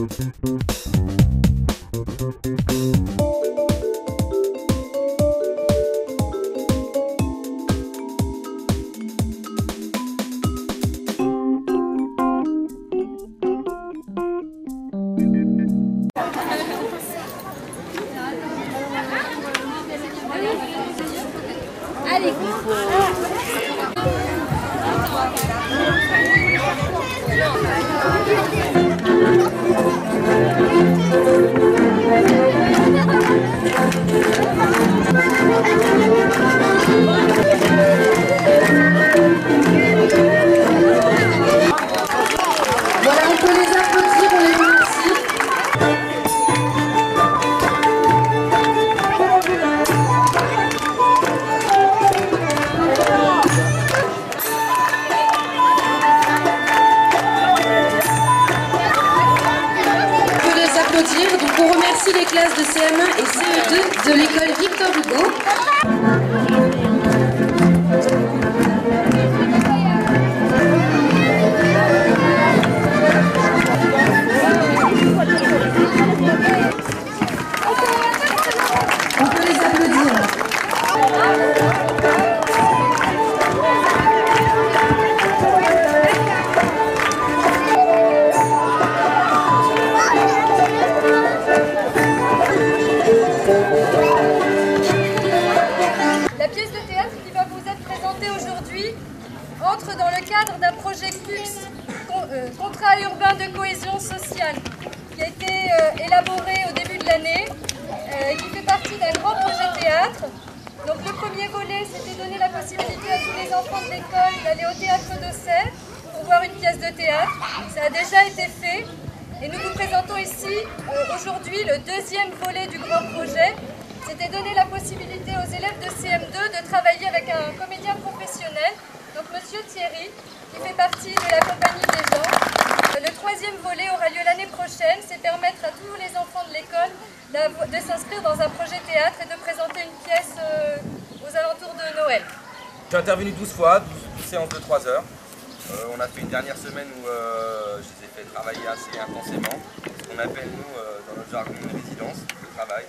Allez. Voilà, on peut les applaudir, on les remercie. Donc on remercie les classes de CM1 et CE2 de l'école Victor Hugo. On peut les applaudir. Entre dans le cadre d'un projet CUX, contrat urbain de cohésion sociale, qui a été élaboré au début de l'année, qui fait partie d'un grand projet théâtre. Donc le premier volet, c'était donner la possibilité à tous les enfants de l'école d'aller au théâtre d'Auxerre pour voir une pièce de théâtre. Ça a déjà été fait et nous vous présentons ici aujourd'hui le deuxième volet du grand projet. C'était donner la possibilité aux élèves de CM2 de travailler avec un comédien professionnel. Donc Monsieur Thierry, qui fait partie de la compagnie des gens. Le troisième volet aura lieu l'année prochaine, c'est permettre à tous les enfants de l'école de s'inscrire dans un projet théâtre et de présenter une pièce aux alentours de Noël. J'ai intervenu 12 fois, 12 séances de 3 heures. On a fait une dernière semaine où je les ai fait travailler assez intensément, ce qu'on appelle nous dans notre jargon une résidence de travail.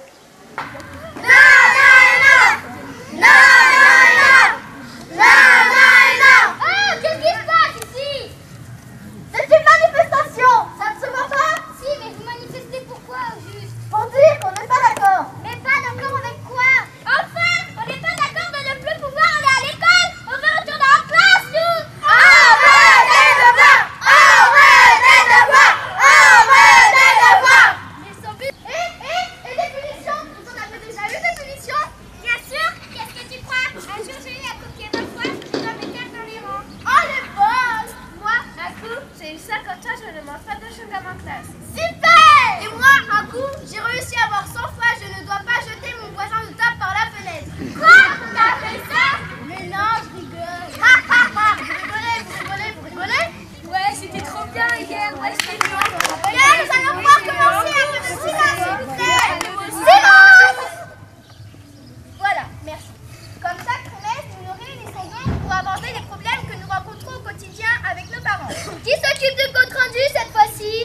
Qu'est-ce qui se passe ici? C'est une manifestation. Ça ne se voit pas? Si, mais vous manifestez pourquoi au juste? Pour dire qu'on n'est pas d'accord. Mais pas d'accord avec quoi? Enfin, on n'est pas d'accord de ne plus pouvoir aller à l'école. On veut retourner en classe, nous. On veut des devoirs. On veut des devoirs. On veut des devoirs. Mais sans but. Et des punitions? Vous en avez déjà eu des punitions? Bien sûr. Qu'est-ce que tu crois? Un jour, j'ai eu à copier 20 fois. Je dois me taire dans les rangs. Oh, les balles! Moi, un coup, j'ai eu ça comme ça, je ne mange pas de chewing-gum en classe. Super! Et moi, un coup, j'ai réussi à avoir 100 fois, je ne dois pas jeter mon voisin de table par la fenêtre. Quoi? T'as fait ça? Mais non, je rigole. Vous rigolez? Ouais, c'était trop bien hier. Ouais, c'était bien. Bien, nous allons pouvoir commencer un peu de silence, s'il vous plaît. Silence! Voilà, merci. Comme chaque trimestre, nous nous réunissons donc pour aborder les problèmes que nous rencontrons au quotidien avec nos parents. Qui s'occupe du compte rendu cette fois-ci?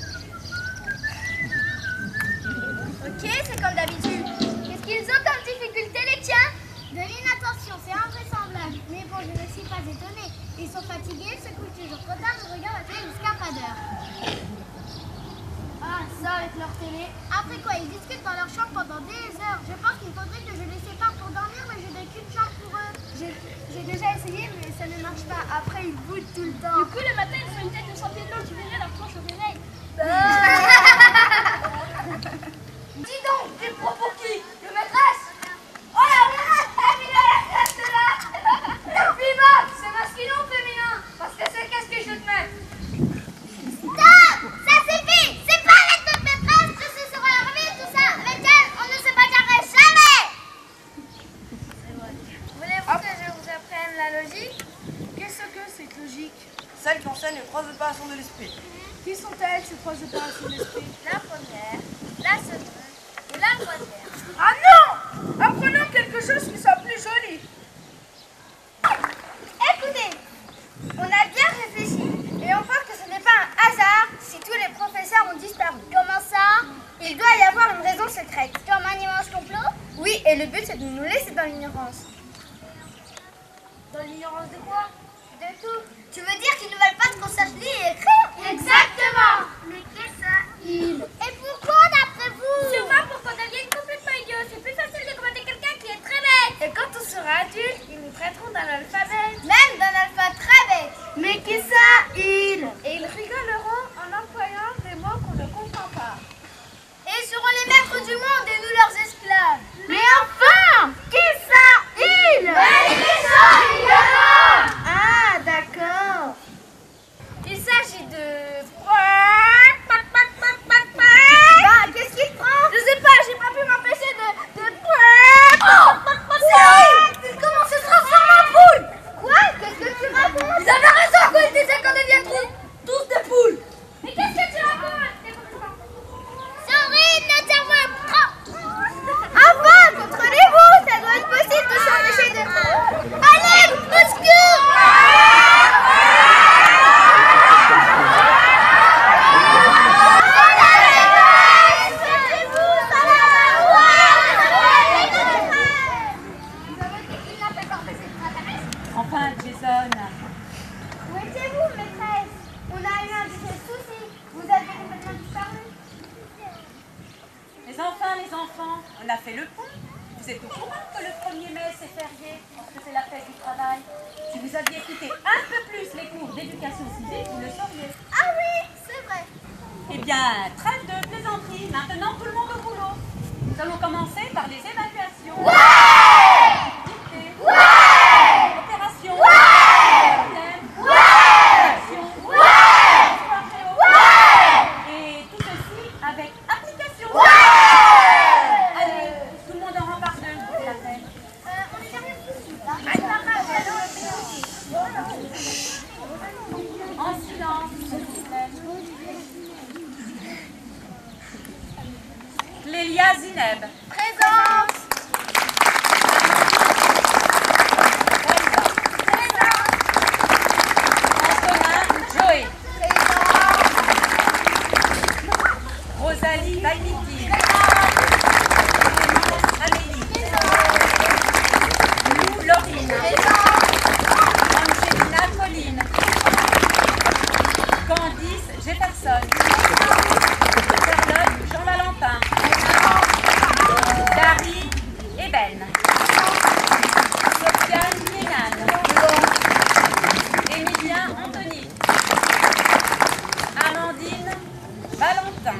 Ok, c'est comme d'habitude. Qu'est-ce qu'ils ont comme difficulté, les tiens? De l'inattention, c'est invraisemblable. Mais bon, je ne suis pas étonnée. Ils sont fatigués, se couchent toujours trop tard et regardent la télé jusqu'à pas d'heure. Ah, ça avec leur télé. Après quoi, ils discutent dans leur chambre pendant des heures. Je pense qu'il faudrait que je les sépare pour dormir, mais je n'ai qu'une chambre pour eux. J'ai déjà essayé, mais ça ne marche pas. Après, ils boudent tout le temps. Du coup, le matin, ils font une tête de champignon, tu verrais leur planche au réveil. Dis donc, t'es propos qui? De maîtresse? Oh la maîtresse, elle est la classe là. Vivante, c'est masculin ou féminin? Parce que c'est qu'est-ce que je te mets? Stop! Ça suffit! C'est pas avec notre maîtresse que ce sera leur vie, tout ça! Avec elle, on ne se bagarrait jamais! Voulez-vous que je vous apprenne la logique? Qu'est-ce que cette logique? Celles qui enseignent les 3 opérations de l'esprit. Qui sont-elles, ces 3 opérations d'esprit? La première, la seconde et la troisième. Ah non! Apprenons quelque chose qui soit plus joli. Écoutez, on a bien réfléchi et on voit que ce n'est pas un hasard si tous les professeurs ont disparu. l'ignorance. Dans l'ignorance de quoi? De tout. Tu veux dire qu'ils ne veulent pas qu'on sache lire et écrire? Exactement. Mais qu'est-ce que ça? Et pourquoi d'après vous? Sûrement pour qu'on devienne complètement idiot. C'est plus facile de commander quelqu'un qui est très bête. Et quand on sera adulte, ils nous traiteront d'un alphabet. Même d'un alphabet très bête. Mais qu'est-ce que ça? Et ils rigoleront en employant des mots qu'on ne comprend pas. Et ils seront les maîtres du monde et nous leurs esclaves. Mais enfin, qu'est-ce que ça? Ah, d'accord. Il s'agit de... Bah, qu'est-ce qu'il te prend? Je sais pas, j'ai pas pu m'empêcher de... Comment se transforme en poule? Quoi? Qu'est-ce que tu racontes? Ils avaient raison quand ils disaient qu'on devient tous des poules. Mais qu'est-ce que tu racontes? Souris, notre cerveau est propre. Enfin, contrôlez-vous, ça doit être possible de s'empêcher de... Allez, au secours! Enfin, Jason. Où étiez-vous, maîtresse? On a eu un petit souci. Vous avez complètement disparu. Les enfants, on a fait le pont. Vous êtes au courant que le 1er mai, c'est férié, parce que c'est la fête du travail. Si vous aviez écouté un peu plus les cours d'éducation civique, vous le sauriez. Ah oui, c'est vrai. Eh bien, trêve de plaisanterie. Maintenant, tout le monde au boulot. Nous allons commencer par les évaluations. Dictée. Opération. Thème. Action. Histoire géo. Et tout ceci avec application. Allez, tout le monde en rempart deux. C'est la peine. On est jamais foutu, là. En silence, s'il vous plaît. Clélia Zineb. Présente. Antonin Joé. Rosalie Baïmiti. Amélie. Lou Laurine. Angelina Colline. Candice Jefferson. Charlotte Jean-Valentin. Dari Eben. Sofiane Kénan. Émilien Anthony. Amandine Valentin.